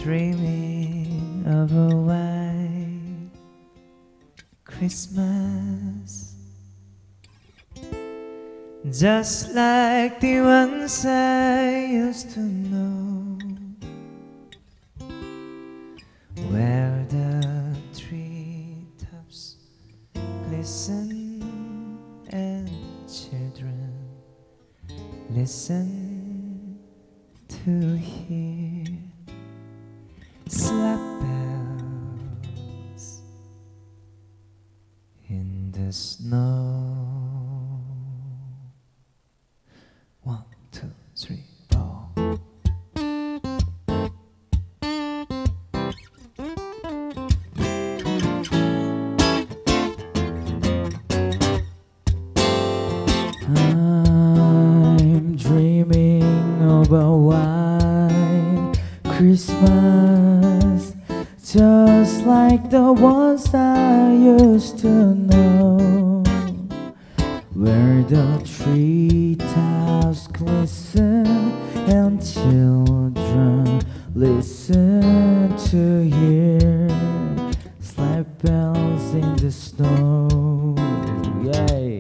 dreaming of a white Christmas, just like the ones I used to know, where the treetops glisten and children listen to hear sleigh bells in the snow. 1, 2, 3, 4. I'm dreaming of a white Christmas, just like the ones I used to know, where the treetops glisten and children listen to hear sleigh bells in the snow. Yay!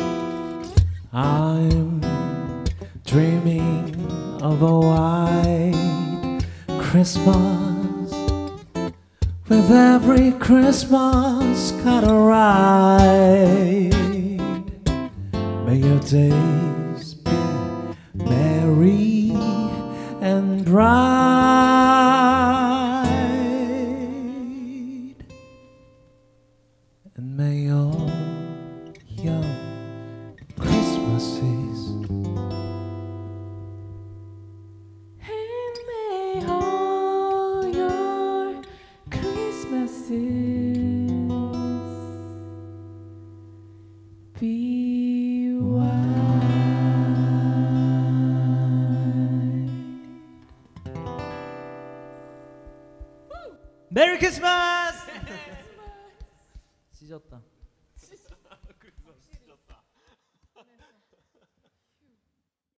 I'm dreaming of a white Christmas, with every Christmas carol ride. May your days be merry and bright, and may all your Christmases, and may all your Christmases be white. 메리 크리스마스! 찢었다.